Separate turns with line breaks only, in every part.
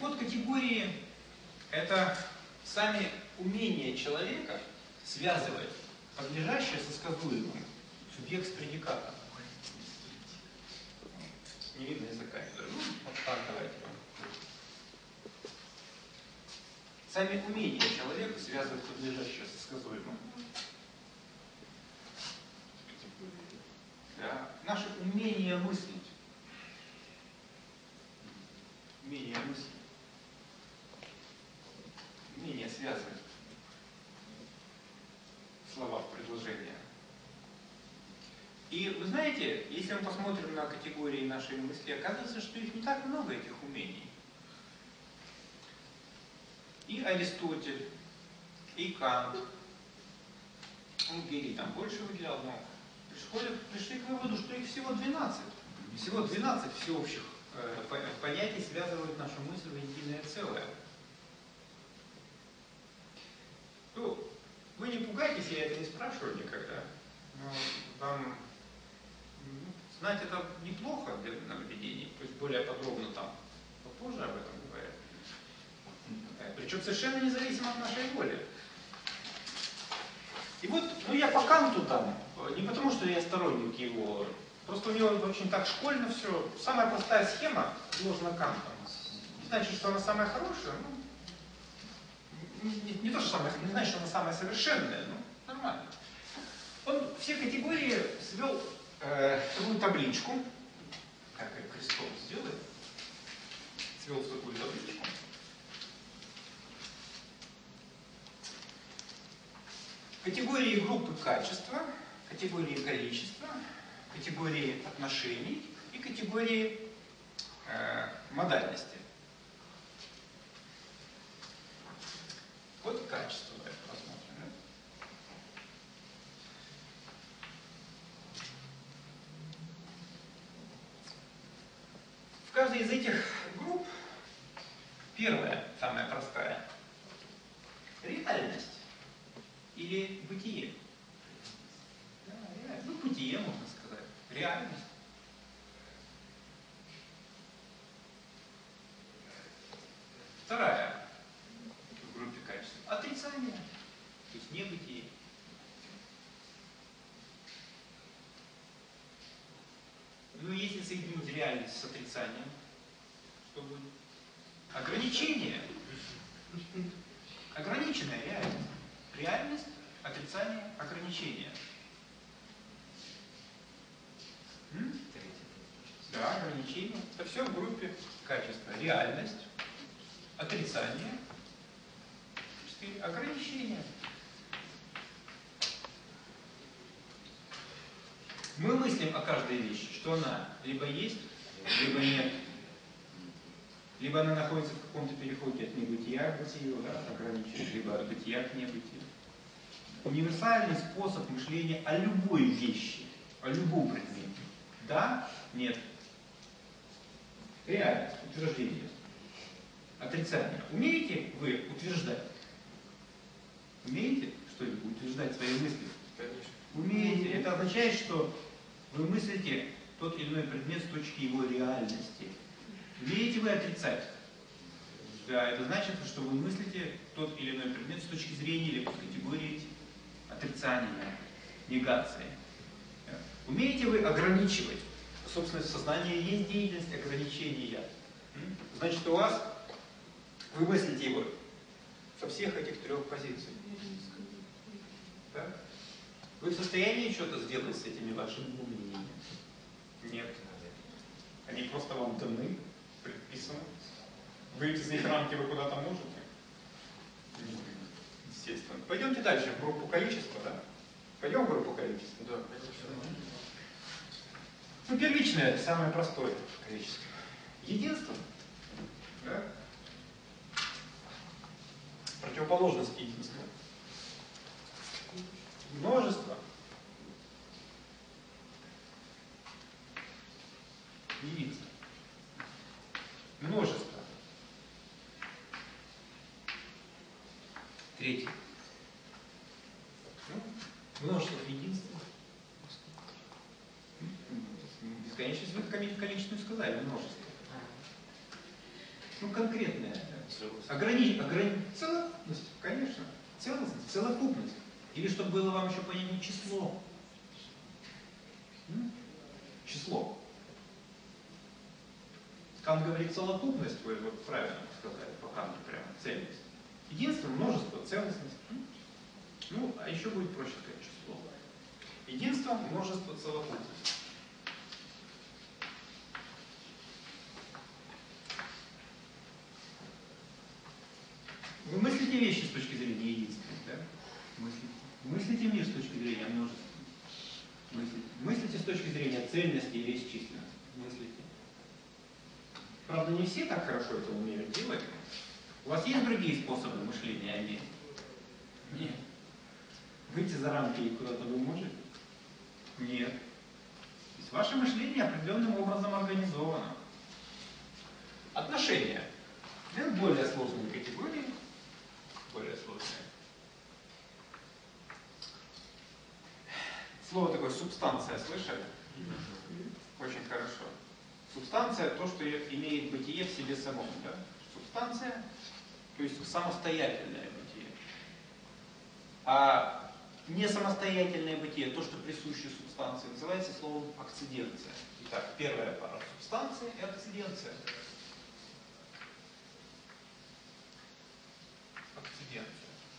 вот категории — это сами умения человека связывать подлежащее со сказуемым, субъект с предикатом. Не видно языка. Ну, вот так давайте. Сами умения человека связывать подлежащее со сказуемым. Да. Наше умение мыслить. Умение мыслить. Умение связывать слова в предложения. И вы знаете, если мы посмотрим на категории нашей мысли, оказывается, что их не так много, этих умений. И Аристотель, и Кант, Гегель там больше выделял, но пришли к выводу, что их всего 12. Всего 12 всеобщих понятий связывают нашу мысль в единое целое. Ну, вы не пугайтесь, я это не спрашиваю никогда. Но вам знать это неплохо для наблюдений, то есть более подробно там попозже об этом говорят. Причем совершенно независимо от нашей воли. И вот, ну я по Канту там, не потому что я сторонник его, просто у него очень так школьно все. Самая простая схема сложена Кантом. Не значит, что она самая хорошая, ну, не то, что самая, не значит, что она самая совершенная, но нормально. Он все категории свел в такую табличку, как Крестов сделает, свел в такую табличку. Категории и группы качества, категории количества, категории отношений и категории модальности. Вот качество, давайте посмотрим. В каждой из этих групп первая, самая простая, реальность или бытие. Да, реальность. Ну, бытие, можно сказать. Реальность. Вторая в группе качеств. Отрицание. То есть небытие. Ну, если соединить реальность с отрицанием, что будет? Ограничение. Ограниченная реальность. Реальность, отрицание, ограничение. Да, ограничение. Это все в группе качества. Реальность, отрицание, ограничение. Мы мыслим о каждой вещи, что она либо есть, либо нет. Либо она находится в каком-то переходе от небытия к бытию, да, ограничению, либо от бытия к небытию. Универсальный способ мышления о любой вещи, о любом предмете. Да, нет. Реальность, утверждение. Отрицание. Умеете вы утверждать? Умеете что-либо утверждать свои мысли?
Конечно.
Умеете. Это означает, что вы мыслите тот или иной предмет с точки его реальности. Умеете вы отрицать? Да, это значит, что вы мыслите тот или иной предмет с точки зрения или под категорией отрицания, негации. Умеете вы ограничивать? Собственно, сознание есть деятельность ограничения. Значит, у вас, вы мыслите его со всех этих трех позиций. Да? Вы в состоянии что-то сделать с этими вашими умениями? Нет. Они просто вам даны, предписаны. Выйти из их рамки вы куда-то можете? Естественно. Пойдемте дальше, в группу количества, да? Пойдем в группу количества?
Да, конечно.
Ну, первичное, самое простое количество. Единство. Да? Противоположность единства. Множество. Единица. Множество. Третье. Ну, множество единства. Бесконечность вы количественную сказали, множество. Ну, конкретная. Целостность, конечно. Целостность, целокупность. Или чтобы было вам еще понятнее число. Число. Кант говорит целокупность, вы вот правильно сказали, по Канту прямо, цельность. Единство, множество, целостность. Ну, а еще будет проще сказать число. Единство, множество, целокупность. Вы мыслите вещи с точки зрения единственности, да? Мыслите мир с точки зрения множества. Мыслите с точки зрения цельности и бесчисленности. Мыслите. Правда, не все так хорошо это умеют делать. У вас есть другие способы мышления о мире? Нет. Выйти за рамки и куда-то вы можете? Нет. То есть ваше мышление определенным образом организовано. Отношения. Это более сложные категории. Более сложные. Слово такое субстанция, слышали? Очень хорошо. Субстанция – то, что имеет бытие в себе самом. Да? Субстанция, то есть самостоятельное бытие. А не самостоятельное бытие, то, что присуще субстанции, называется словом акциденция. Итак, первая пара субстанции и акциденция. Акциденция.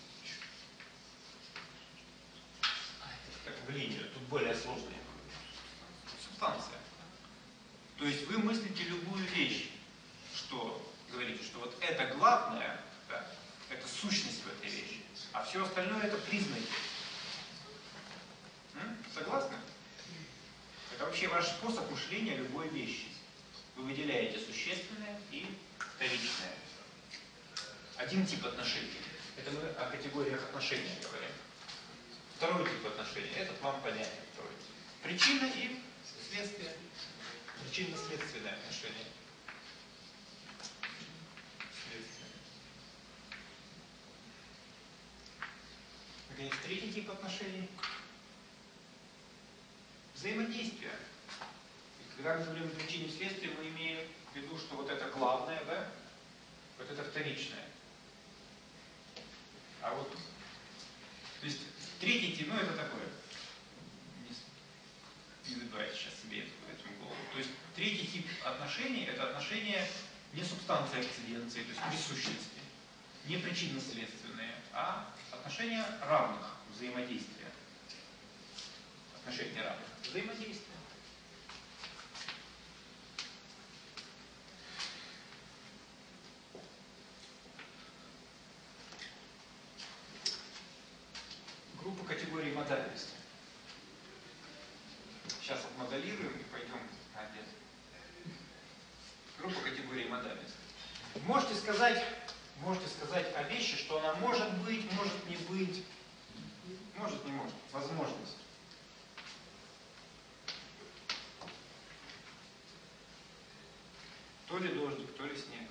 Так, в линию, тут более сложные. Субстанция. То есть вы мыслите любую вещь, что говорите, что вот это главное, да, это сущность в этой вещи, а все остальное это признаки. Согласны? Это вообще ваш способ мышления любой вещи. Вы выделяете существенное и вторичное. Один тип отношений. Это мы о категориях отношений говорим. Второй тип отношений. Этот вам понятен. Второй тип. Причина и следствие. Причинно-следственное отношение. Следствие. Наконец, третий тип отношений. Взаимодействие. Когда мы говорим о причине следствия, мы имеем в виду, что вот это главное, да? Вот это вторичное. А вот, то есть, третий тип, ну это такое. Не забывайте сейчас себе эту голову. То есть, третий тип отношений, это отношения не субстанции акциденции, то есть присущности, не причинно-следственные, а отношения равных взаимодействия. Отношения равных взаимодействия. Группа категорий модальности. Сейчас отмоделируем и пойдем один. Группа категорий модальности. Можете сказать о вещи, что она может быть, может не быть, может не может. Возможность. То ли дождик, то ли снег.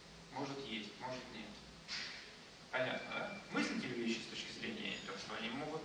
Может есть, может нет. Понятно, да? Мыслите ли вещи с точки зрения того, что они могут